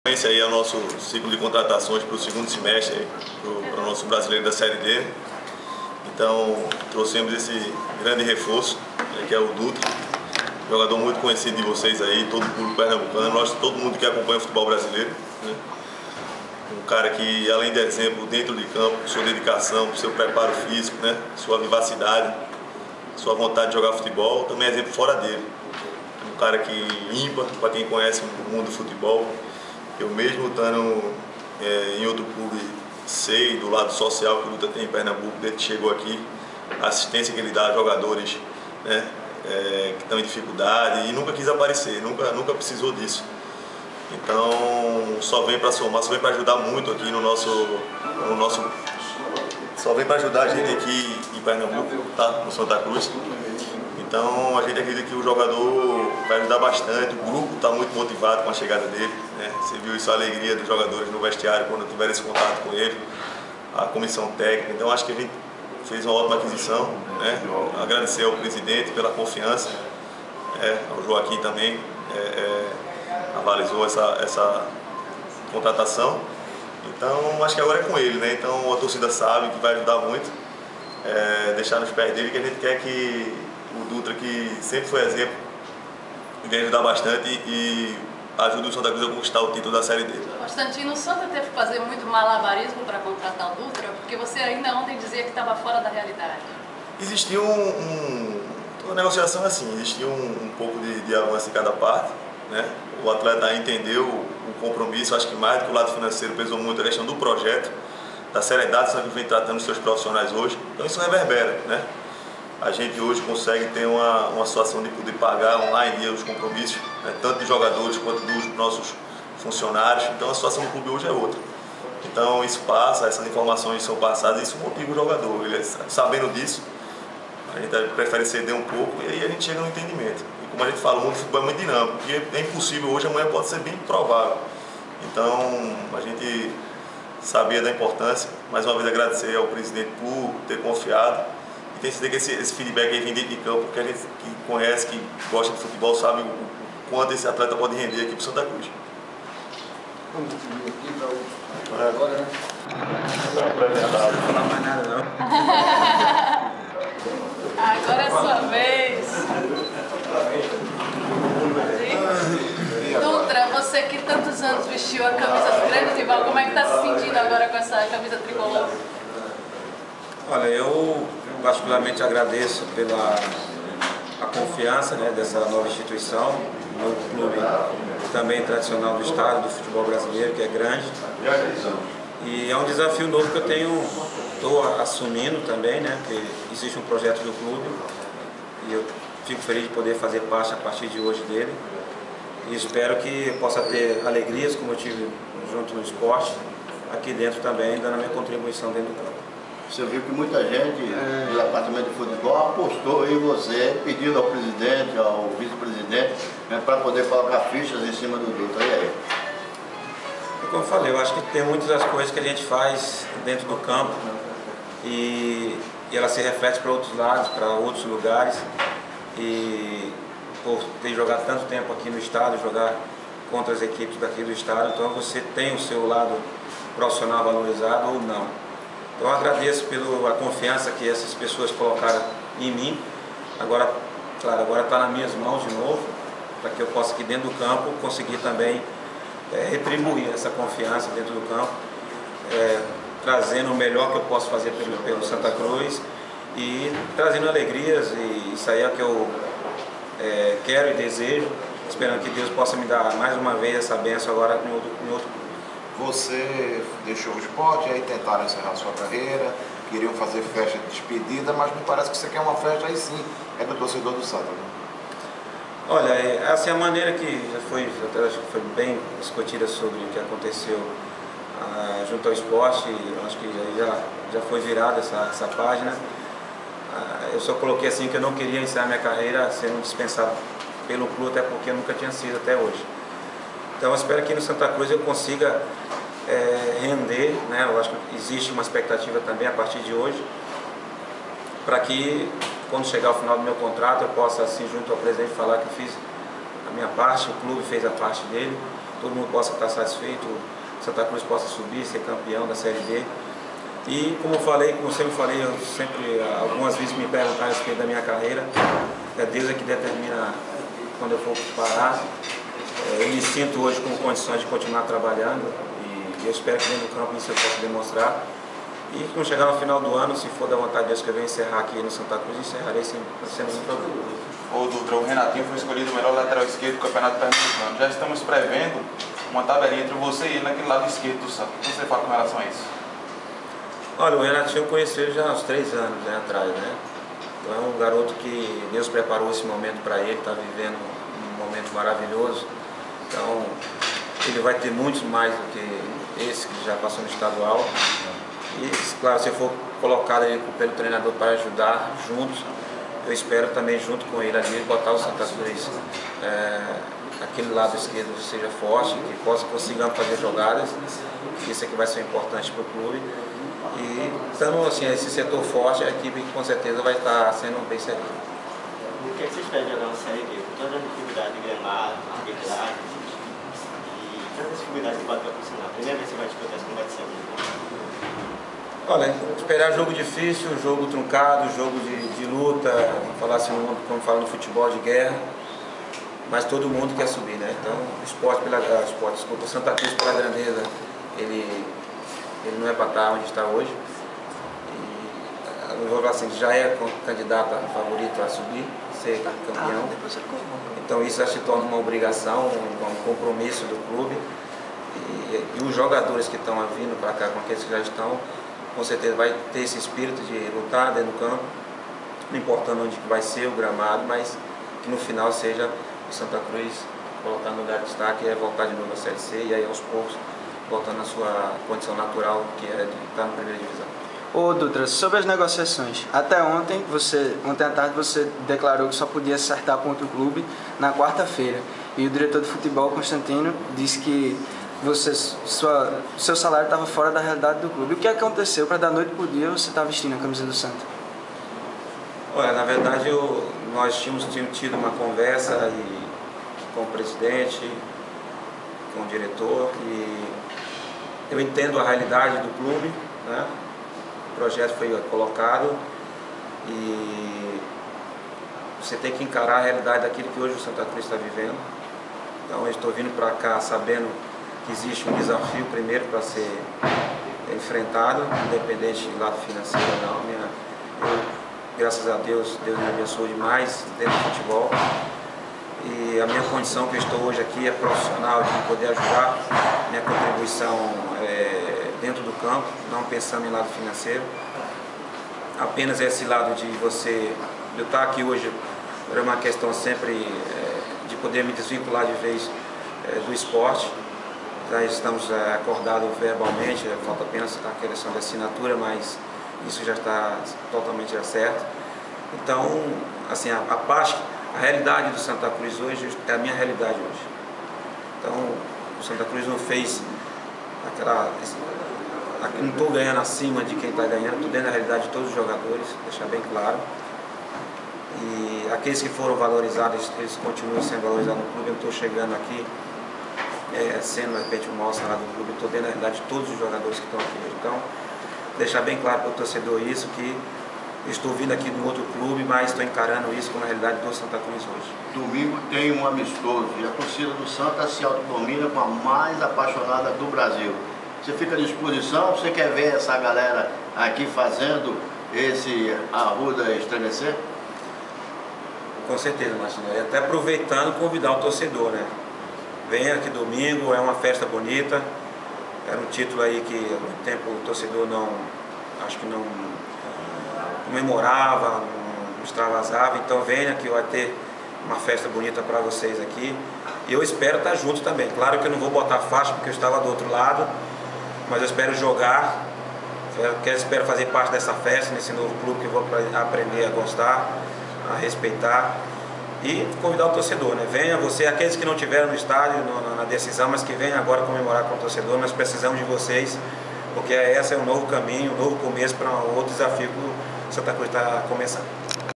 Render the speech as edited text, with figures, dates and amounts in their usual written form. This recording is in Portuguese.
Aí é o nosso ciclo de contratações para o segundo semestre, para o nosso brasileiro da Série D. Então, trouxemos esse grande reforço, que é o Dutra, jogador muito conhecido de vocês aí, todo o público pernambucano, todo mundo que acompanha o futebol brasileiro. Né? Um cara que, além de exemplo dentro de campo, sua dedicação, seu preparo físico, né? Sua vivacidade, sua vontade de jogar futebol, também é exemplo fora dele. Um cara que ímpar, para quem conhece o mundo do futebol. Eu mesmo estando em outro clube, sei do lado social que o Dutra tem em Pernambuco, desde que chegou aqui, a assistência que ele dá a jogadores, né, que estão em dificuldade, e nunca quis aparecer, nunca precisou disso. Então só vem para somar, só vem para ajudar muito aqui só vem para ajudar a gente aqui em Pernambuco, tá? No Santa Cruz. Então a gente acredita que o jogador vai ajudar bastante, o grupo está muito motivado com a chegada dele. Né? Você viu isso, a alegria dos jogadores no vestiário quando tiveram esse contato com ele, a comissão técnica. Então acho que a gente fez uma ótima aquisição. Né? Agradecer ao presidente pela confiança, ao Joaquim também, avalizou essa contratação. Então acho que agora é com ele, né? Então a torcida sabe que vai ajudar muito, deixar nos pés dele, que a gente quer que o Dutra, que sempre foi exemplo, vem ajudar bastante e ajuda o Santa Cruz a conquistar o título da Série D. Constantino, o Santa teve que fazer muito malabarismo para contratar o Dutra, porque você ainda ontem dizia que estava fora da realidade. Existia uma negociação assim, existia um pouco de avanço em cada parte. Né? O atleta entendeu o compromisso, acho que mais do que o lado financeiro pesou muito a questão do projeto, da seriedade que o Santa Cruz vem tratando os seus profissionais hoje. Então isso reverbera, né? A gente hoje consegue ter uma situação de poder pagar online os compromissos, né, tanto dos jogadores quanto dos nossos funcionários. Então a situação do clube hoje é outra. Então isso passa, essas informações são passadas e isso motiva o jogador. Ele, sabendo disso, a gente prefere ceder um pouco e aí a gente chega no entendimento. E como a gente fala, o mundo do futebol é muito dinâmico, porque é impossível hoje, amanhã pode ser bem provável. Então a gente sabia da importância, mais uma vez agradecer ao presidente por ter confiado. Tem que que esse feedback aí vem dentro de campo, porque a gente que conhece, que gosta de futebol, sabe o quanto esse atleta pode render aqui para o Santa Cruz. Vamos subir aqui para agora, né? Não falar mais nada não. Agora é sua vez. Dutra, você que tantos anos vestiu a camisa do grande rival, como é que está se sentindo agora com essa camisa tricolor? Olha, eu particularmente agradeço pela confiança, né, dessa nova instituição, um novo clube também tradicional do estado, do futebol brasileiro, que é grande. E é um desafio novo que eu estou assumindo também, né, porque existe um projeto do clube e eu fico feliz de poder fazer parte a partir de hoje dele. E espero que eu possa ter alegrias, como eu tive junto no esporte, aqui dentro também, dando a minha contribuição dentro do campo. Você viu que muita gente do departamento de futebol apostou em você, pedindo ao presidente, ao vice-presidente, né, para poder colocar fichas em cima do Dutra. E aí? Como eu falei, eu acho que tem muitas das coisas que a gente faz dentro do campo e ela se reflete para outros lados, para outros lugares. E por ter jogado tanto tempo aqui no estado, jogar contra as equipes daqui do estado, então você tem o seu lado profissional valorizado ou não. Então eu agradeço pela confiança que essas pessoas colocaram em mim. Agora, claro, agora está nas minhas mãos de novo, para que eu possa aqui dentro do campo conseguir também retribuir essa confiança dentro do campo, trazendo o melhor que eu posso fazer pelo Santa Cruz e trazendo alegrias, e isso aí é o que eu quero e desejo, esperando que Deus possa me dar mais uma vez essa bênção agora em outro clube. Você deixou o esporte, aí tentaram encerrar sua carreira, queriam fazer festa de despedida, mas me parece que você quer uma festa aí sim, é do torcedor do Santa. Né? Olha, assim, a maneira que já foi bem discutida sobre o que aconteceu junto ao esporte, acho que já foi virada essa página. Eu só coloquei assim que eu não queria encerrar minha carreira sendo dispensado pelo clube, até porque eu nunca tinha sido até hoje. Então eu espero que no Santa Cruz eu consiga render, né? Eu acho que existe uma expectativa também a partir de hoje, para que quando chegar ao final do meu contrato eu possa, assim, junto ao presidente, falar que eu fiz a minha parte, o clube fez a parte dele todo mundo possa estar satisfeito, Santa Cruz possa subir, ser campeão da Série D. E como sempre falei, algumas vezes me perguntaram a respeito da minha carreira, é Deus é que determina quando eu for parar. Eu me sinto hoje com condições de continuar trabalhando e eu espero que dentro do campo isso eu possa demonstrar. E quando chegar no final do ano, se for da vontade de Deus que eu venha encerrar aqui no Santa Cruz, encerrarei sendo muito orgulhoso. Ô Dutra, o Renatinho foi escolhido o melhor lateral esquerdo do Campeonato Pernambucano. Já estamos prevendo uma tabelinha entre você e ele naquele lado esquerdo do Santos. O que você fala com relação a isso? Olha, o Renatinho eu conheci ele já há uns 3 anos atrás, né? Então é um garoto que Deus preparou esse momento para ele, está vivendo um momento maravilhoso. Então ele vai ter muitos mais do que esse que já passou no estadual. E, claro, se eu for colocado ali pelo treinador para ajudar juntos, eu espero também junto com ele ali botar o Santa Cruz aquele lado esquerdo seja forte, que consigamos fazer jogadas, que isso aqui vai ser importante para o clube. E estando assim, esse setor forte, a equipe com certeza vai estar sendo bem servida. O que você espera de jogar uma Série D? Com toda a dificuldade de gramado, arbitragem e tantas dificuldades que pode proporcionar. Primeira vez que você vai disputar essa competição? Olha, esperar jogo difícil, jogo truncado, jogo de luta, vamos falar assim, como fala no futebol, de guerra, mas todo mundo quer subir, né? Então, o Santa Cruz pela grandeza, ele não é para estar onde está hoje. E, vou falar assim, já é candidato favorito a subir, ser campeão. Então isso se torna uma obrigação, um compromisso do clube. E os jogadores que estão vindo para cá, com aqueles que já estão, com certeza vai ter esse espírito de lutar dentro do campo, não importando onde vai ser o gramado, mas que no final seja o Santa Cruz colocar no lugar de destaque e voltar de novo à Série C e aí aos poucos voltando à sua condição natural, que é de estar na primeira divisão. Ô Dutra, sobre as negociações, até ontem à tarde você declarou que só podia acertar com outro clube na quarta-feira e o diretor de futebol, Constantino, disse que seu salário estava fora da realidade do clube. O que aconteceu para da noite para o dia você estar vestindo a camisa do Santa? Olha, na verdade nós tínhamos tido uma conversa com o presidente, com o diretor, e eu entendo a realidade do clube, né? O projeto foi colocado e você tem que encarar a realidade daquilo que hoje o Santa Cruz está vivendo. Então eu estou vindo para cá sabendo que existe um desafio primeiro para ser enfrentado, independente do lado financeiro ou não. Graças a Deus, Deus me abençoou demais dentro do futebol. E a minha condição que eu estou hoje aqui é profissional, de poder ajudar, minha contribuição dentro do campo, não pensando em lado financeiro. Apenas esse lado de eu estar aqui hoje, era uma questão sempre de poder me desvincular de vez do esporte. Já estamos acordados verbalmente, falta apenas a questão da assinatura, mas isso já está totalmente certo. Então, assim, a realidade do Santa Cruz hoje é a minha realidade hoje. Então, o Santa Cruz não fez não estou ganhando acima de quem está ganhando, estou dentro da realidade de todos os jogadores, deixar bem claro. E aqueles que foram valorizados, eles continuam sendo valorizados no clube. Eu estou chegando aqui sendo, de repente, o maior salário do clube, estou dentro da realidade de todos os jogadores que estão aqui hoje. Então, deixar bem claro para o torcedor isso, que estou vindo aqui de um outro clube, mas estou encarando isso como a realidade do Santa Cruz hoje. Domingo tem um amistoso e a torcida do Santa se autodomina com a mais apaixonada do Brasil. Você fica à disposição? Você quer ver essa galera aqui fazendo esse Arruda estremecer? Com certeza, Marcinho. E até aproveitando, convidar o torcedor, né? Venha aqui domingo, é uma festa bonita. Era um título aí que há muito tempo o torcedor acho que não comemorava, não extravasava. Então venha que vai ter uma festa bonita para vocês aqui. E eu espero estar junto também. Claro que eu não vou botar faixa porque eu estava do outro lado, mas eu espero jogar, espero fazer parte dessa festa, nesse novo clube que eu vou aprender a gostar, a respeitar e convidar o torcedor, né? Venha você, aqueles que não estiveram no estádio, na decisão, mas que venham agora comemorar com o torcedor. Nós precisamos de vocês, porque esse é um novo caminho, um novo começo para um outro desafio que o Santa Cruz está começando.